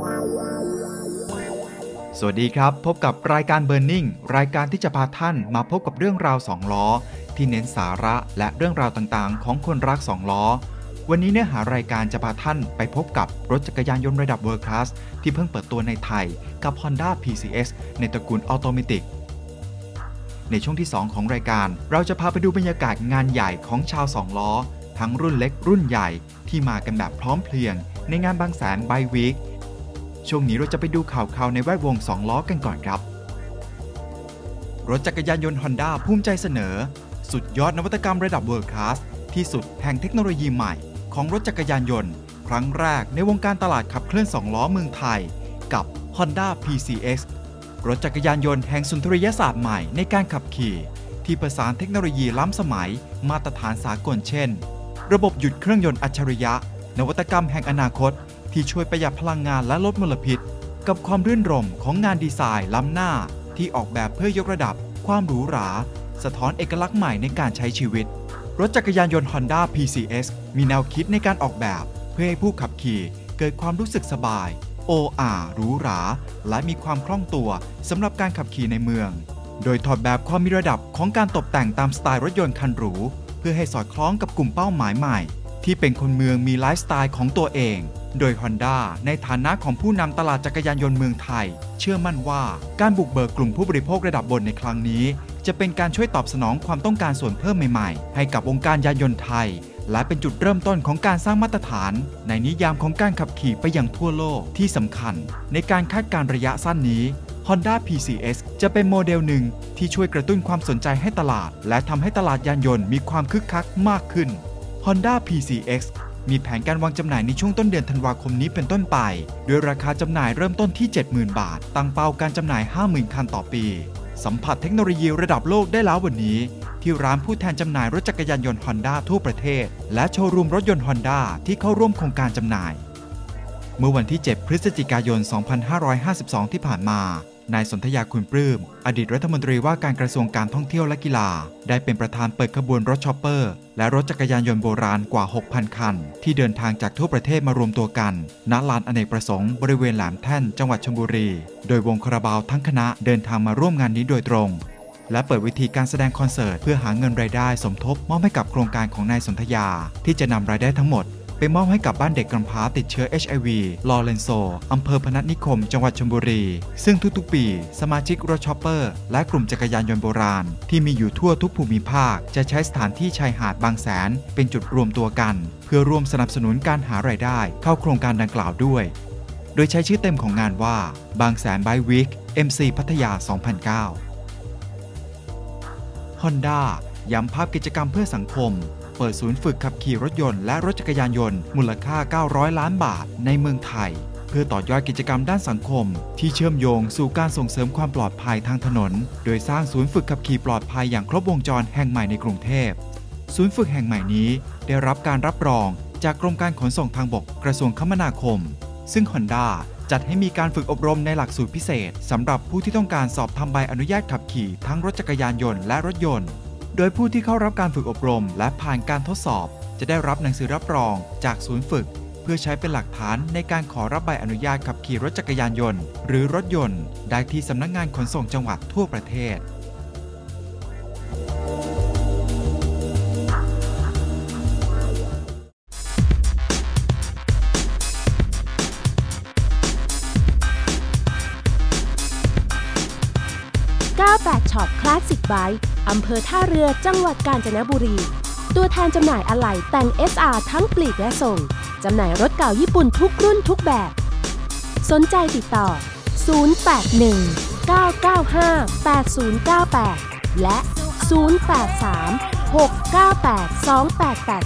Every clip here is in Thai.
สวัสดีครับพบกับรายการ Burning รายการที่จะพาท่านมาพบกับเรื่องราว2ล้อที่เน้นสาระและเรื่องราวต่างๆของคนรัก2ล้อวันนี้เนื้อหารายการจะพาท่านไปพบกับรถจักรยานยนต์ระดับ World Class ที่เพิ่งเปิดตัวในไทยกับ Honda PCX ในตระกูล Automatic ในช่วงที่2ของรายการเราจะพาไปดูบรรยากาศงานใหญ่ของชาว2ล้อทั้งรุ่นเล็กรุ่นใหญ่ที่มากันแบบพร้อมเพรียงในงานบางแสนไบค์วีคช่วงนี้เราจะไปดูข่าวในแวดวง2ล้อกันก่อนครับรถจักรยานยนต์ Honda ภูมิใจเสนอสุดยอดนวัตกรรมระดับ World Class ที่สุดแห่งเทคโนโลยีใหม่ของรถจักรยานยนต์ครั้งแรกในวงการตลาดขับเคลื่อน2ล้อเมืองไทยกับ Honda PCX รถจักรยานยนต์แห่งสุนทรียศาสตร์ใหม่ในการขับขี่ที่ผสานเทคโนโลยีล้ำสมัยมาตรฐานสากลเช่นระบบหยุดเครื่องยนต์อัจฉริยะนวัตกรรมแห่งอนาคตที่ช่วยประหยัดพลังงานและลดมลพิษกับความรื่นรมของงานดีไซน์ล้ำหน้าที่ออกแบบเพื่อยกระดับความหรูหราสะท้อนเอกลักษณ์ใหม่ในการใช้ชีวิตรถจักรยานยนต์ Honda PCX มีแนวคิดในการออกแบบเพื่อให้ผู้ขับขี่เกิดความรู้สึกสบายโอ้อาหรูหราและมีความคล่องตัวสำหรับการขับขี่ในเมืองโดยถอดแบบความมีระดับของการตกแต่งตามสไตล์รถยนต์คันหรูเพื่อให้สอดคล้องกับกลุ่มเป้าหมายใหม่ที่เป็นคนเมืองมีไลฟ์สไตล์ของตัวเองโดย Honda ในฐานะของผู้นำตลาดจักรยานยนต์เมืองไทยเชื่อมั่นว่าการบุกเบิกกลุ่มผู้บริโภคระดับบนในครั้งนี้จะเป็นการช่วยตอบสนองความต้องการส่วนเพิ่มใหม่ๆให้กับวงการยานยนต์ไทยและเป็นจุดเริ่มต้นของการสร้างมาตรฐานในนิยามของการขับขี่ไปยังทั่วโลกที่สำคัญในการคาดการณ์ระยะสั้นนี้ Honda PCX จะเป็นโมเดลหนึ่งที่ช่วยกระตุ้นความสนใจให้ตลาดและทำให้ตลาดยานยนต์มีความคึกคักมากขึ้น Honda PCXมีแผนการวางจำหน่ายในช่วงต้นเดือนธันวาคมนี้เป็นต้นไปด้วยราคาจำหน่ายเริ่มต้นที่ 70,000 บาทตั้งเป้าการจำหน่าย 50,000 คันต่อปีสัมผัสเทคโนโลยีระดับโลกได้แล้ววันนี้ที่ร้านผู้แทนจำหน่ายรถจักรยานยนต์ Honda ทั่วประเทศและโชว์รูมรถยนต์ Honda ที่เข้าร่วมโครงการจำหน่ายเมื่อวันที่ 7 พฤศจิกายน 2552 ที่ผ่านมานายสนธยาคุณปลื้มอดีตรัฐมนตรีว่าการกระทรวงการท่องเที่ยวและกีฬาได้เป็นประธานเปิดขบวนรถช็อปเปอร์และรถจักรยานยนต์โบราณกว่า 6,000 คันที่เดินทางจากทั่วประเทศมารวมตัวกันณลานอเนกประสงค์บริเวณแหลมแท่นจังหวัดชลบุรีโดยวงคาราบาวทั้งคณะเดินทางมาร่วมงานนี้โดยตรงและเปิดวิธีการแสดงคอนเสิร์ตเพื่อหาเงินรายได้สมทบมอบให้กับโครงการของนายสนธยาที่จะนำรายได้ทั้งหมดไปมอบให้กับบ้านเด็กกำพร้าติดเชื้อ HIV ลอเรนโซอำเภอพนัสนิคมจังหวัดชลบุรีซึ่งทุกๆปีสมาชิกรถช็อปเปอร์และกลุ่มจักรยานยนต์โบราณที่มีอยู่ทั่วทุกภูมิภาคจะใช้สถานที่ชายหาดบางแสนเป็นจุดรวมตัวกันเพื่อร่วมสนับสนุนการหารายได้เข้าโครงการดังกล่าวด้วยโดยใช้ชื่อเต็มของงานว่าบางแสนไบค์วีค MC พัทยา 2009 Honda ย้ำภาพกิจกรรมเพื่อสังคมเปิดศูนย์ฝึกขับขี่รถยนต์และรถจักรยานยนต์มูลค่า900ล้านบาทในเมืองไทยเพื่อต่อยอดกิจกรรมด้านสังคมที่เชื่อมโยงสู่การส่งเสริมความปลอดภัยทางถนนโดยสร้างศูนย์ฝึกขับขี่ปลอดภัยอย่างครบวงจรแห่งใหม่ในกรุงเทพศูนย์ฝึกแห่งใหม่นี้ได้รับการรับรองจากกรมการขนส่งทางบกกระทรวงคมนาคมซึ่ง Honda จัดให้มีการฝึกอบรมในหลักสูตรพิเศษสำหรับผู้ที่ต้องการสอบทำใบอนุญาตขับขี่ทั้งรถจักรยานยนต์และรถยนต์โดยผู้ที่เข้ารับการฝึกอบรมและผ่านการทดสอบจะได้รับหนังสือรับรองจากศูนย์ฝึกเพื่อใช้เป็นหลักฐานในการขอรับใบอนุญาตขับขี่รถจักรยานยนต์หรือรถยนต์ได้ที่สำนักงานขนส่งจังหวัดทั่วประเทศ 98ช็อปคลาสสิกไบค์อำเภอท่าเรือจังหวัดกาญจนบุรีตัวแทนจำหน่ายอะไหล่แต่ง SR ทั้งปลีกและส่งจำหน่ายรถเก่าญี่ปุ่นทุกรุ่นทุกแบบสนใจติดต่อ081 995 8098และ083 698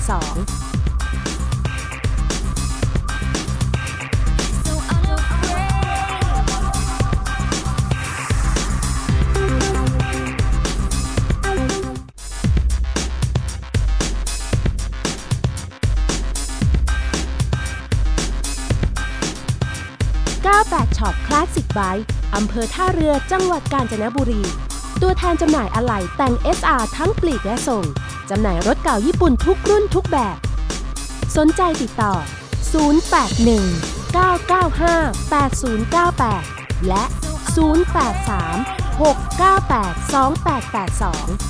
288298ช็อปคลาสสิกไบค์อำเภอท่าเรือจังหวัดกาญจนบุรีตัวแทนจำหน่ายอะไหล่แต่ง SR ทั้งปลีกและส่งจำหน่ายรถเก่าญี่ปุ่นทุกรุ่นทุกแบบสนใจติดต่อ081 0995 8098 และ 083 698 2882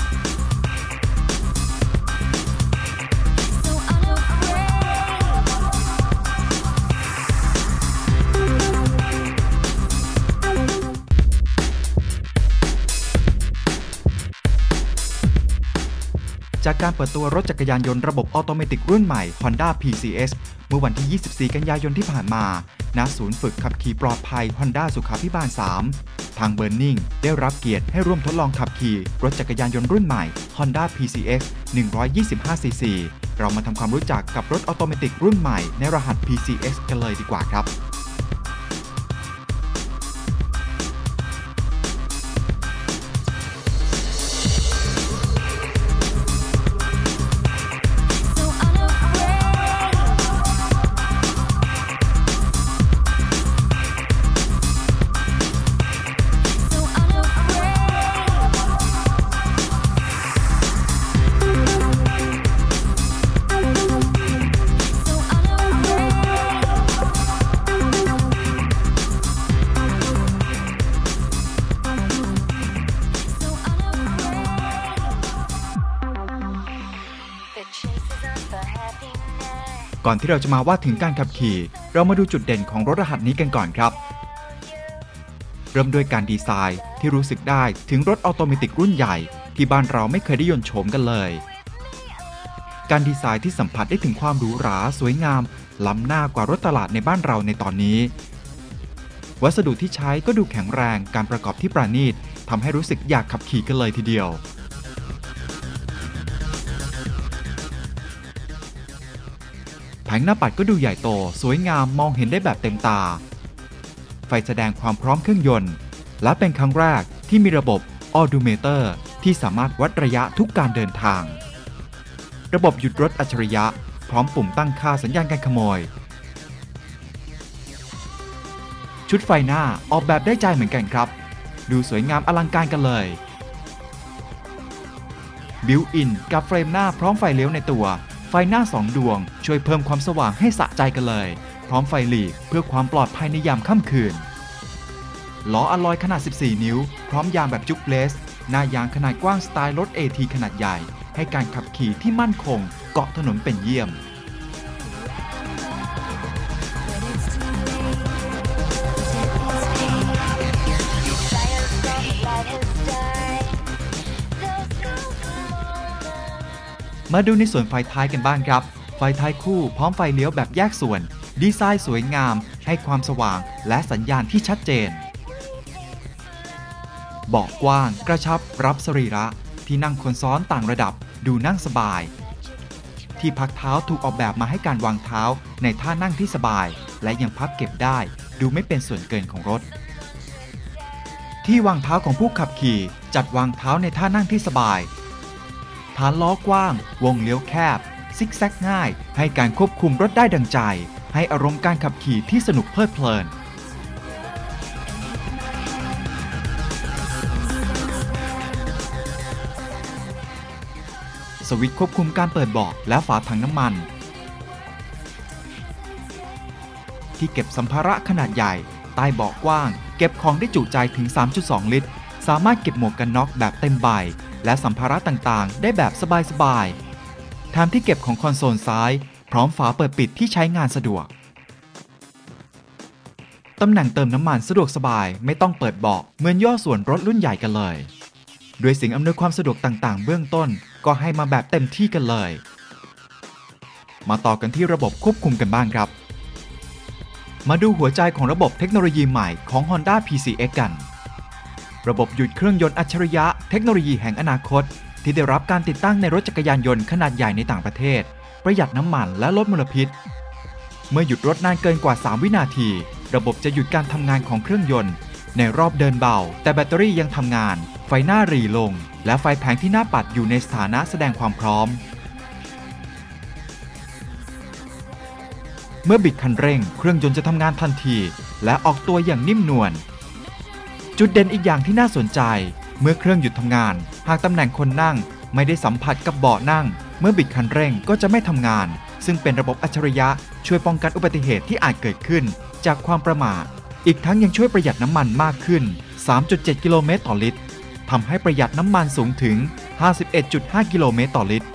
จากการเปิดตัวรถจักรยานยนต์ระบบออโตเมติกรุ่นใหม่ Honda PCX เมื่อวันที่ 24 กันยายนที่ผ่านมา ณ ศูนย์ฝึกขับขี่ปลอดภัย Honda สุขาภิบาล 3 ทาง Burning ได้รับเกียรติให้ร่วมทดลองขับขี่รถจักรยานยนต์รุ่นใหม่ Honda PCX 125cc เรามาทำความรู้จักกับรถออโตเมติกรุ่นใหม่ในรหัส PCX กันเลยดีกว่าครับ ก่อนที่เราจะมาว่าถึงการขับขี่เรามาดูจุดเด่นของรถรหัสนี้กันก่อนครับเริ่มด้วยการดีไซน์ที่รู้สึกได้ถึงรถออโตเมติกรุ่นใหญ่ที่บ้านเราไม่เคยได้ยนต์โฉมกันเลยการดีไซน์ที่สัมผัสได้ถึงความหรูหราสวยงามล้ำหน้ากว่ารถตลาดในบ้านเราในตอนนี้วัสดุที่ใช้ก็ดูแข็งแรงการประกอบที่ประณีตทำให้รู้สึกอยากขับขี่กันเลยทีเดียวแผงหน้าปัดก็ดูใหญ่โตสวยงามมองเห็นได้แบบเต็มตาไฟแสดงความพร้อมเครื่องยนต์และเป็นครั้งแรกที่มีระบบ Odometer ที่สามารถวัดระยะทุกการเดินทางระบบหยุดรถอัจฉริยะพร้อมปุ่มตั้งค่าสัญญาณการขโมยชุดไฟหน้าออกแบบได้ใจเหมือนกันครับดูสวยงามอลังการกันเลยบิวอินกับเฟรมหน้าพร้อมไฟเลี้ยวในตัวไฟหน้า2ดวงช่วยเพิ่มความสว่างให้สะใจกันเลยพร้อมไฟหลีกเพื่อความปลอดภัยในยามค่ำคืนล้ออะลอยขนาด14นิ้วพร้อมยางแบบจุ๊กเลสหน้ายางขนาดกว้างสไตล์รถ AT ขนาดใหญ่ให้การขับขี่ที่มั่นคงเกาะถนนเป็นเยี่ยมมาดูในส่วนไฟท้ายกันบ้างครับไฟท้ายคู่พร้อมไฟเลี้ยวแบบแยกส่วนดีไซน์สวยงามให้ความสว่างและสัญญาณที่ชัดเจนเบาะกว้างกระชับรับสรีระที่นั่งคนซ้อนต่างระดับดูนั่งสบายที่พักเท้าถูกออกแบบมาให้การวางเท้าในท่านั่งที่สบายและยังพับเก็บได้ดูไม่เป็นส่วนเกินของรถที่วางเท้าของผู้ขับขี่จัดวางเท้าในท่านั่งที่สบายฐานล้อกว้างวงเลี้ยวแคบซิกแซกง่ายให้การควบคุมรถได้ดังใจให้อารมณ์การขับขี่ที่สนุกเพลิดเพลินสวิตช์ควบคุมการเปิดเบาะและฝาถังน้ำมันที่เก็บสัมภาระขนาดใหญ่ใต้เบาะกว้างเก็บของได้จุใจถึง 3.2 ลิตรสามารถเก็บหมวกกันน็อกแบบเต็มใบและสัมภาระต่างๆได้แบบสบายๆแถมที่เก็บของคอนโซลซ้ายพร้อมฝาเปิดปิดที่ใช้งานสะดวกตำแหน่งเติมน้ำมันสะดวกสบายไม่ต้องเปิดเบาะเหมือนย่อส่วนรถรุ่นใหญ่กันเลยด้วยสิ่งอำนวยความสะดวกต่างๆเบื้องต้นก็ให้มาแบบเต็มที่กันเลยมาต่อกันที่ระบบควบคุมกันบ้างครับมาดูหัวใจของระบบเทคโนโลยีใหม่ของ Honda PCX กันระบบหยุดเครื่องยนต์อัจฉริยะเทคโนโลยีแห่งอนาคตที่ได้รับการติดตั้งในรถจักรยานยนต์ขนาดใหญ่ในต่างประเทศประหยัดน้ำมันและลดมลพิษเมื่อหยุดรถนานเกินกว่า3วินาทีระบบจะหยุดการทำงานของเครื่องยนต์ในรอบเดินเบาแต่แบตเตอรี่ยังทำงานไฟหน้าหรี่ลงและไฟแผงที่หน้าปัดอยู่ในสถานะแสดงความพร้อมเมื่อบิดคันเร่งเครื่องยนต์จะทำงานทันทีและออกตัวอย่างนิ่มนวลจุดเด่นอีกอย่างที่น่าสนใจเมื่อเครื่องหยุดทำงานหากตำแหน่งคนนั่งไม่ได้สัมผัสกับเบาะนั่งเมื่อบิดคันเร่งก็จะไม่ทำงานซึ่งเป็นระบบอัจฉริยะช่วยป้องกันอุบัติเหตุที่อาจเกิดขึ้นจากความประมาทอีกทั้งยังช่วยประหยัดน้ำมันมากขึ้น 3.7 กิโลเมตรต่อลิตรทำให้ประหยัดน้ำมันสูงถึง 51.5 กิโลเมตรต่อลิตร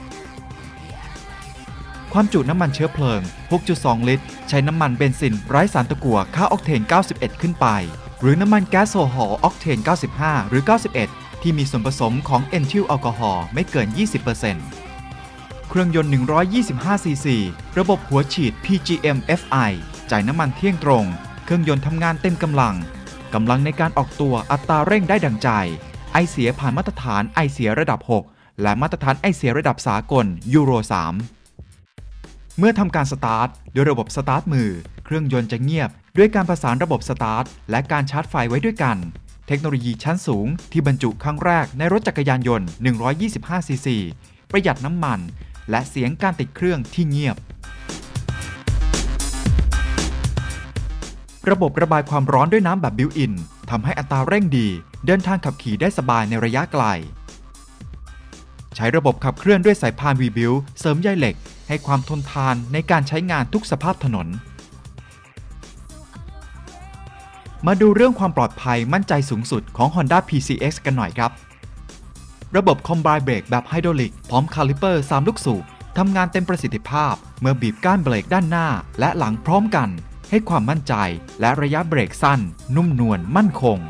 ความจุน้ำมันเชื้อเพลิง 6.2 ลิตรใช้น้ำมันเบนซินไร้สารตะกั่วค่าออกเทน 91 ขึ้นไปหรือน้ำมันแก๊สโซฮอลออกเทน 95 หรือ 91 ที่มีส่วนผสมของเอนทิลแอลกอฮอล์ไม่เกิน 20% เครื่องยนต์ 125 ซีซี ระบบหัวฉีด PGM-FI จ่ายน้ำมันเที่ยงตรงเครื่องยนต์ทำงานเต็มกำลังในการออกตัวอัตราเร่งได้ดังใจไอเสียผ่านมาตรฐานไอเสียระดับ 6 และมาตรฐานไอเสียระดับสากลยูโร 3 เมื่อทำการสตาร์ทด้วยระบบสตาร์ทมือเครื่องยนต์จะเงียบด้วยการประสานระบบสตาร์ทและการชาร์จไฟไว้ด้วยกันเทคโนโลยีชั้นสูงที่บรรจุครั้งแรกในรถจักรยานยนต์ 125 ซีซีประหยัดน้ำมันและเสียงการติดเครื่องที่เงียบระบบระบายความร้อนด้วยน้ำแบบบิวอินทำให้อัตราเร่งดีเดินทางขับขี่ได้สบายในระยะไกลใช้ระบบขับเคลื่อนด้วยสายพาน V-Build เสริมใยเหล็กให้ความทนทานในการใช้งานทุกสภาพถนนมาดูเรื่องความปลอดภัยมั่นใจสูงสุดของ Honda PCX กันหน่อยครับระบบ Combine Brake แบบไฮดรอลิกพร้อมคาลิเปอร์3ลูกสูบทำงานเต็มประสิทธิภาพเมื่อบีบก้านเบรกด้านหน้าและหลังพร้อมกันให้ความมั่นใจและระยะเบรกสั้นนุ่มนวลมั่นคง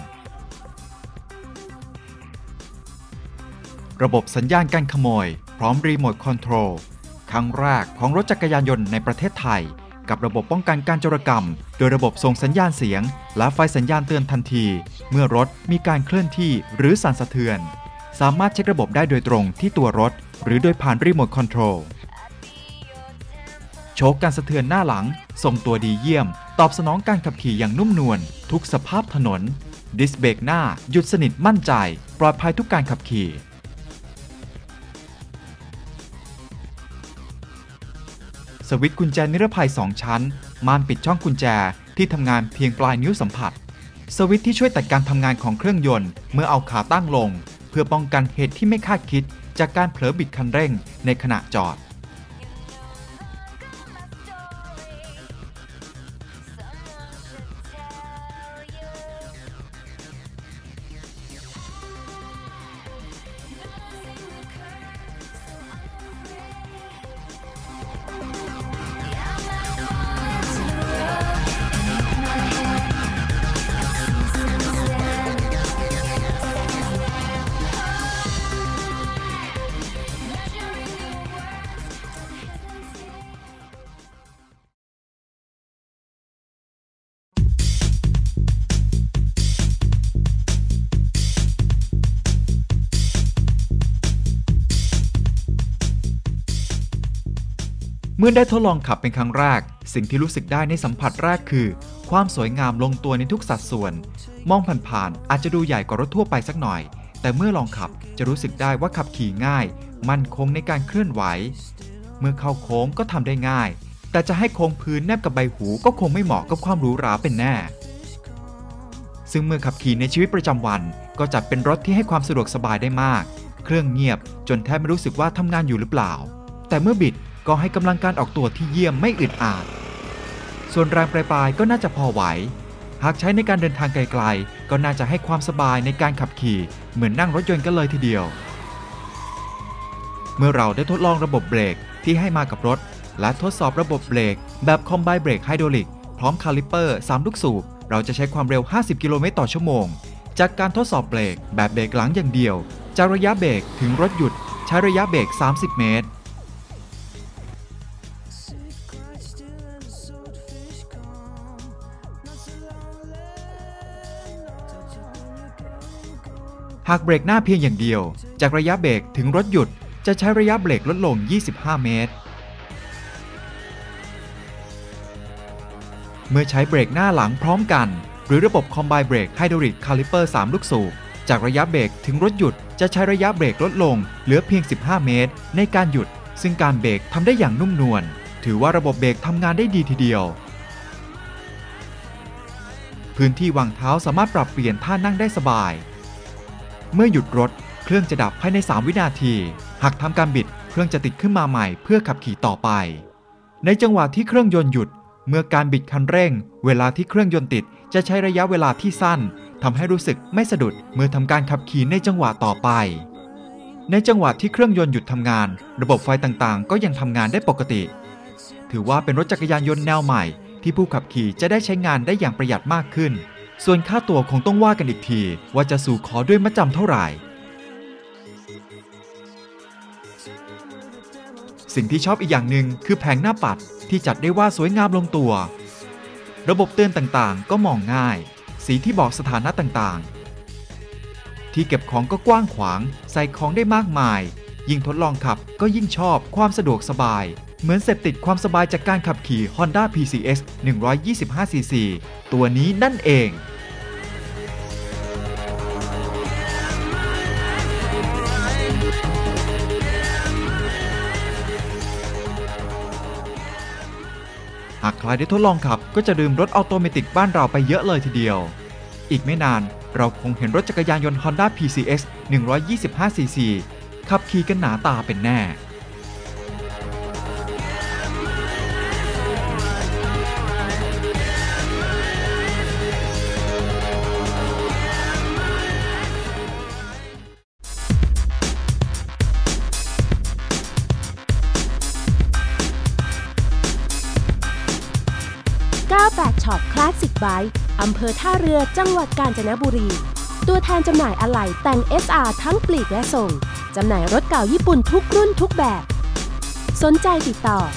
ระบบสัญญาณการขโมยพร้อมรีโมทคอนโทรลครั้งแรกของรถจักรยานยนต์ในประเทศไทยกับระบบป้องกันการโจรกรรมโดยระบบส่งสัญญาณเสียงและไฟสัญญาณเตือนทันทีเมื่อรถมีการเคลื่อนที่หรือสั่นสะเทือนสามารถเช็คระบบได้โดยตรงที่ตัวรถหรือโดยผ่านรีโมทคอนโทรลโชคการสะเทือนหน้าหลังทรงตัวดีเยี่ยมตอบสนองการขับขี่อย่างนุ่มนวลทุกสภาพถนนดิสเบรกหน้าหยุดสนิทมั่นใจปลอดภัยทุกการขับขี่สวิตช์กุญแจนิรภัย2ชั้นม่านปิดช่องกุญแจที่ทำงานเพียงปลายนิ้วสัมผัสสวิตช์ที่ช่วยตัดการทำงานของเครื่องยนต์เมื่อเอาขาตั้งลงเพื่อป้องกันเหตุที่ไม่คาดคิดจากการเผลอบิดคันเร่งในขณะจอดเมื่อได้ทดลองขับเป็นครั้งแรกสิ่งที่รู้สึกได้ในสัมผัสแรกคือความสวยงามลงตัวในทุกสัดส่วนมองผ่านๆอาจจะดูใหญ่กว่ารถทั่วไปสักหน่อยแต่เมื่อลองขับจะรู้สึกได้ว่าขับขี่ง่ายมั่นคงในการเคลื่อนไหวเมื่อเข้าโค้งก็ทำได้ง่ายแต่จะให้โค้งพื้นแนบกับใบหูก็คงไม่เหมาะกับความหรูหราเป็นแน่ซึ่งเมื่อขับขี่ในชีวิตประจำวันก็จัดเป็นรถที่ให้ความสะดวกสบายได้มากเครื่องเงียบจนแทบไม่รู้สึกว่าทำงานอยู่หรือเปล่าแต่เมื่อบิดก็ให้กำลังการออกตัวที่เยี่ยมไม่อึดอัดส่วนแรงปลายๆก็น่าจะพอไหวหากใช้ในการเดินทางไกลๆก็น่าจะให้ความสบายในการขับขี่เหมือนนั่งรถยนต์กันเลยทีเดียวเมื่อเราได้ทดลองระบบเบรกที่ให้มากับรถและทดสอบระบบเบรกแบบ Combine Brake Hydraulic พร้อมคาลิเปอร์3ลูกสูบเราจะใช้ความเร็ว50กิโลเมตรต่อชั่วโมงจากการทดสอบเบรกแบบเบรกหลังอย่างเดียวจากระยะเบรกถึงรถหยุดใช้ระยะเบรก30 เมตรหากเบรกหน้าเพียงอย่างเดียวจากระยะเบรกถึงรถหยุดจะใช้ระยะเบรกลดลง25 เมตรเมื่อใช้เบรกหน้าหลังพร้อมกันหรือระบบ Combine Brake Hydraulic Caliper 3 ลูกสูบจากระยะเบรกถึงรถหยุดจะใช้ระยะเบรกลดลงเหลือเพียง15 เมตรในการหยุดซึ่งการเบรกทำได้อย่างนุ่มนวลถือว่าระบบเบรกทำงานได้ดีทีเดียวพื้นที่วางเท้าสามารถปรับเปลี่ยนท่านั่งได้สบายเมื่อหยุดรถเครื่องจะดับภายใน3 วินาทีหากทำการบิดเครื่องจะติดขึ้นมาใหม่เพื่อขับขี่ต่อไปในจังหวะที่เครื่องยนต์หยุดเมื่อการบิดคันเร่งเวลาที่เครื่องยนต์ติดจะใช้ระยะเวลาที่สั้นทำให้รู้สึกไม่สะดุดเมื่อทำการขับขี่ในจังหวะต่อไปในจังหวะที่เครื่องยนต์หยุดทำงานระบบไฟต่างๆก็ยังทำงานได้ปกติถือว่าเป็นรถจักรยานยนต์แนวใหม่ที่ผู้ขับขี่จะได้ใช้งานได้อย่างประหยัดมากขึ้นส่วนค่าตั๋วคงต้องว่ากันอีกทีว่าจะสู่ขอด้วยมัดจำเท่าไหร่สิ่งที่ชอบอีกอย่างหนึ่งคือแผงหน้าปัดที่จัดได้ว่าสวยงามลงตัวระบบเตือนต่างๆก็มองง่ายสีที่บอกสถานะต่างๆที่เก็บของก็กว้างขวางใส่ของได้มากมายยิ่งทดลองขับก็ยิ่งชอบความสะดวกสบายเหมือนเสพติดความสบายจากการขับขี่ Honda PCX 125cc ตัวนี้นั่นเองหากใครได้ทดลองขับก็จะลืมรถออโตเมติกบ้านเราไปเยอะเลยทีเดียวอีกไม่นานเราคงเห็นรถจักรยานยนต์ Honda PCX 125cc ขับขี่กันหนาตาเป็นแน่ 98 ช็อปคลาสสิกไบค์อำเภอท่าเรือจังหวัดกาญจนบุรีตัวแทนจำหน่ายอะไหล่แต่ง SR ทั้งปลีกและส่งจำหน่ายรถเก่าญี่ปุ่นทุกรุ่นทุกแบบสนใจติดต่อ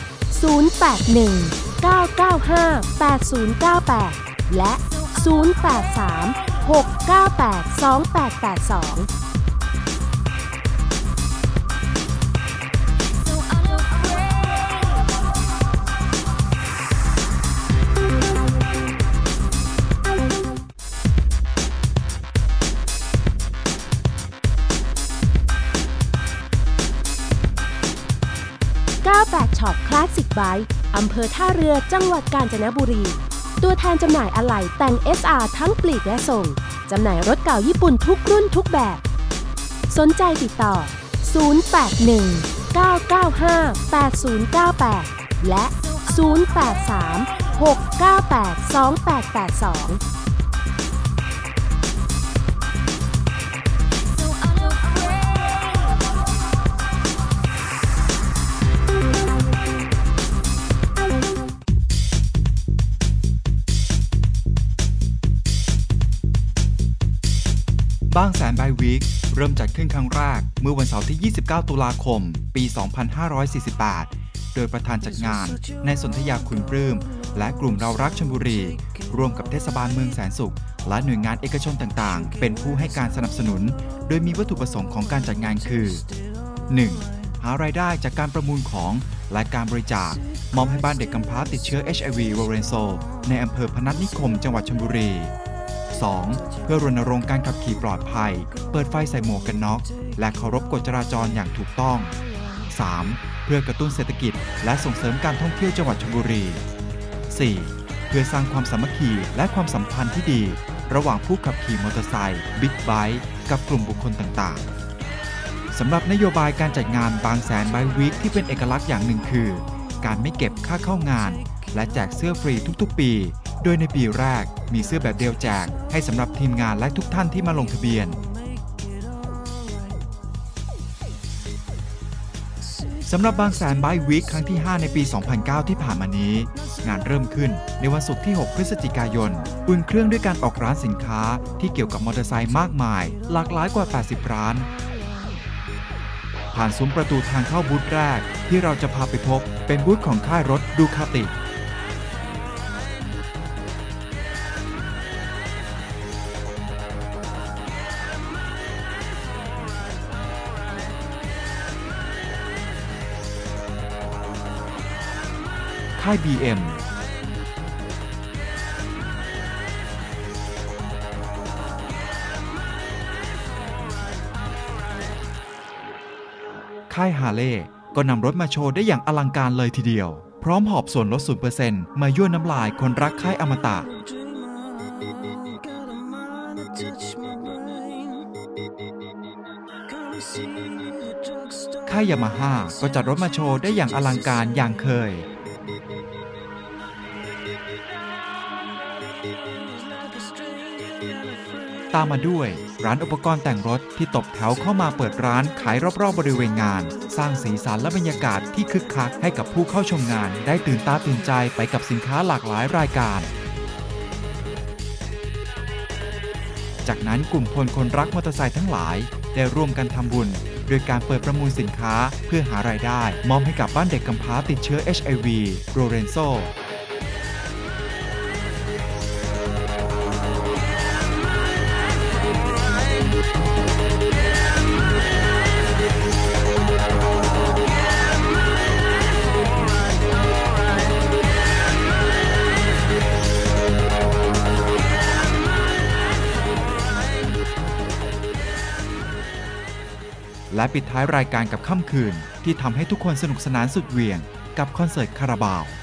081-995-8098 และ 083-698-288298 ช็อปคลาสสิกไบค์อำเภอท่าเรือจังหวัดกาญจนบุรีตัวแทนจำหน่ายอะไหล่แต่ง SR ทั้งปลีกและส่งจำหน่ายรถเก่าญี่ปุ่นทุกรุ่นทุกแบบสนใจติดต่อ 081-995-8098 และ 083-698-2882 บางแสนไบค์วีคเริ่มจัดขึ้นครั้งแรกเมื่อวันเสาร์ที่ 29 ตุลาคม ปี 2548 โดยประธานจัดงานนายสนธยาคุณปลื้มและกลุ่มเรารักชลบุรีร่วมกับเทศบาลเมืองแสนสุขและหน่วยงานเอกชนต่างๆเป็นผู้ให้การสนับสนุนโดยมีวัตถุประสงค์ของการจัดงานคือ 1. หารายได้จากการประมูลของและการบริจาคมอบให้บ้านเด็กกำพร้าติดเชื้อ HIV โรเรนโซในอำเภอพนัสนิคมจังหวัดชลบุรี 2. เพื่อรณรงค์การขับขี่ปลอดภัยเปิดไฟใส่หมวกกันน็อกและเคารพกฎจราจรอย่างถูกต้อง 3. เพื่อกระตุ้นเศรษฐกิจและส่งเสริมการท่องเที่ยวจังหวัดชลบุรี 4. เพื่อสร้างความสามัคคีและความสัมพันธ์ที่ดีระหว่างผู้ขับขี่มอเตอร์ไซค์บิ๊กไบค์กับกลุ่มบุคคลต่างๆสำหรับนโยบายการจัดงานบางแสนไบค์วีคที่เป็นเอกลักษณ์อย่างหนึ่งคือการไม่เก็บค่าเข้างานและแจกเสื้อฟรีทุกๆปีโดยในปีแรกมีเสื้อแบบเดียวแจกให้สำหรับทีมงานและทุกท่านที่มาลงทะเบียนสำหรับบางแสนไบค์วีคครั้งที่ 5 ในปี 2009 ที่ผ่านมานี้งานเริ่มขึ้นในวันศุกร์ที่ 6 พฤศจิกายนอุ่นเครื่องด้วยการออกร้านสินค้าที่เกี่ยวกับมอเตอร์ไซค์มากมายหลากหลายกว่า 80 ร้านผ่านซุ้มประตูทางเข้าบูธแรกที่เราจะพาไปพบเป็นบูธของค่ายรถดูคาติค่าย BM ค่ายฮาร์เลย์ก็นำรถมาโชว์ได้อย่างอลังการเลยทีเดียวพร้อมหอบส่วนลด 0% มายั่วน้ำลายคนรักค่ายอมตะค่ายยามาฮ่าก็จัดรถมาโชว์ได้อย่างอลังการอย่างเคยตามมาด้วยร้านอุปกรณ์แต่งรถที่ตบแถวเข้ามาเปิดร้านขายรอบๆบริเวณงานสร้างสีสันและบรรยากาศที่คึกคักให้กับผู้เข้าชมงานได้ตื่นตาตื่นใจไปกับสินค้าหลากหลายรายการจากนั้นกลุ่มคนรักมอเตอร์ไซค์ทั้งหลายได้ร่วมกันทำบุญโดยการเปิดประมูลสินค้าเพื่อหารายได้มอบให้กับบ้านเด็กกำพร้าติดเชื้อ HIV โรเรนโซและปิดท้ายรายการกับค่ำคืนที่ทำให้ทุกคนสนุกสนานสุดเหวี่ยงกับคอนเสิร์ตคาราบาว